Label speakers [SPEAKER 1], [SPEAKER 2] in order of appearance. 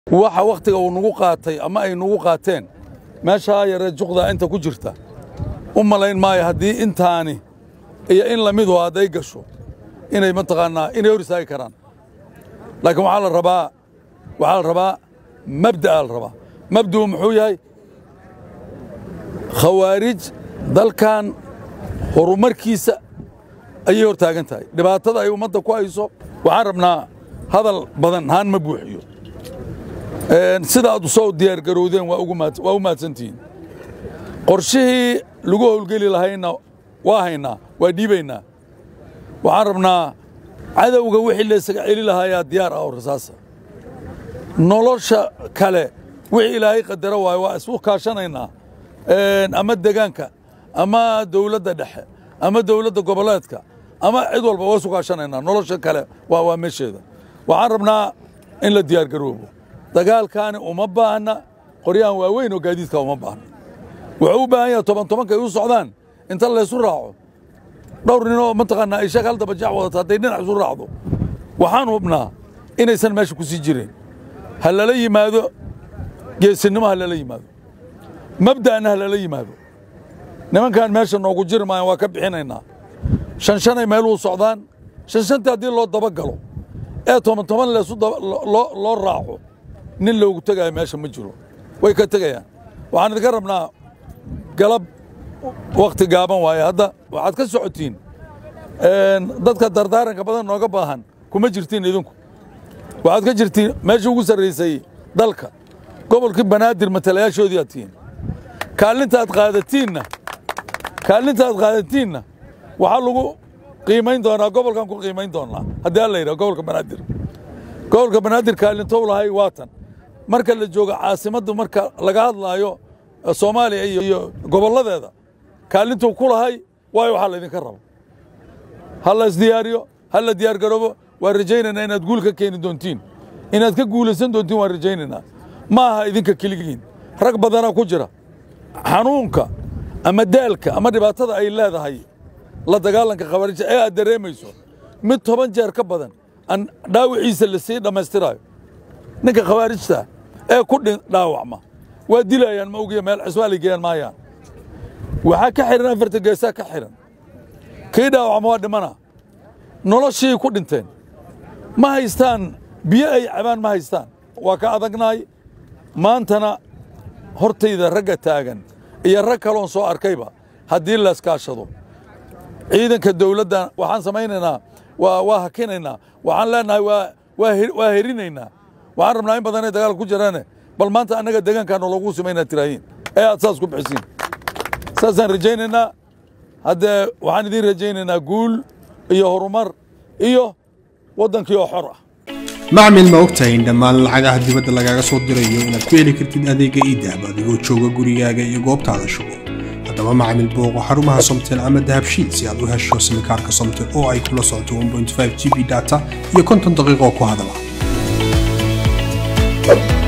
[SPEAKER 1] waxa waqtiga uu nagu qaatay ama ay nagu qaateen meesha yar juqda inta ku jirta u malayn maayo haddii intaani iyo in la mid oo aday gasho inay mataqaanaa inay hor istaagi karaan laakiin waxa la rabaa mabda muxuu yahay khawaarij dalkan horumarkiisa ayay hor taagan tahay dhibaatada ay ummadda ku hayso waxaan rabnaa hadal badan haan ma buuxiyo sida aad soo diyaar garowdeen waa u mahadsantihiin qorshihii lagu howlgeli lahayna waa haynaa waa dhiibaynaa waxaan rabnaa cadowga wixii la isaga celi lahayaa diyaar ah oo rasaasa nolosha kale wixii ilaahay qadara waayo waa isu kaashanaynaa ama deegaanka ama dawladda dhexe ama dawladda goboleedka ama cid walba waa isu kaashanaynaa nolosha kale waa meesheeda waxaan rabnaa in la diyaar garoobo dagaalkaani uma baahna qoryahan waaweyn oo gaadiidka uma baahna wuxuu u baahan yahay tobanka ay u socdaan inta la isu raaco dhowr nin oo mataqaanaa ay shaqal daba jac wadata hadday dhinac isu raacdo waxaan hubnaa inaysan meesha ku sii jireen ha lala yimaado geesinimo ha lala yimaado mabda'na ha lala yimaado nimankan meesha noogu jiri maayan waa ka bixinaynaa shanay meel u socdaan shantii haddii loo dabagalo ee toban leesu loo raaco nin loogu tagayo meesha ma jiro way ka tegayaan waxaan idinka rabnaa galab waqti gaaban waaye hadda waxaad ka socotiin dadka dardaaranka badan nooga baahan kuma jirtiin idinku waxaad ka jirtiin meesha ugu sarraysay dalka gobolkii banaadir matalayaashoodii aad tihiin kaalinta aad qaadatiinna waxaa lagu qiimayn doonaa gobolkan ku qiimayn doonaa haddii alla yidhaha gobolka banaadir kaalintou lahay waatan marka la joogo caasimadda marka laga hadlaayo soomaaliya iyo gobolladeeda kaalintuu ku lahay waayo waxaa laydinka raba ha la isdiyaariyo ha la diyaar garoobo waan rajaynaynaa inaad guul ka keeni doontiin inaad ka guulaysan doontiin waan rajaynaynaa ma aha idinka keligiin rag badanaa ku jira xanuunka ama daalka ama dhibaatada ay leedahay la dagaalanka khawaarija ee aad dareemayso mid 10 jeer ka badan aan dhaawiciisa la sii dhammaystiraayo ninka khawaarijta ee ku dhaawacma waa dilayaan ma ogiya meel ciswaali geeyaan maayaan waxaa ka xiran afarta geesaa ka xiran kii dhaawacma waa dhimana noloshii ku dhinteen ma haystaan biyo ay cabaan ma haystaan waa ka adagnaay maantana hortayda ragga taagan iyo rag kaloon soo arkayba haddii la iskaashado ciidanka dawladda waxaan samaynaynaa waa hakinaynaa waxaan leenahay waa herinaynaa waxaan rabnaa in badan ay dagaal ku jiraane bal maanta annaga deegaankaana loogu samaynaa tiraahiin ee aad saas ku bixisiin saasaan rajaynaynaa haddee waxaan idiin rajaynaynaa guul iyo horumar iyo waddankii oo xor ah
[SPEAKER 2] macmil ma ogtahay in dhammaan lacagaha dibadda lagaaga soo dirayo inaad ku heli kartid adeega iidahab adigoo jooga gurigaaga iyo goobtaada shugo haddaba macmil booqo xarumaha somtel ama dahabshiil si aad u hesho simikaarka somtel oo ay kula socoto 1.5 GB data iyo 50 daqiiqo ku hadala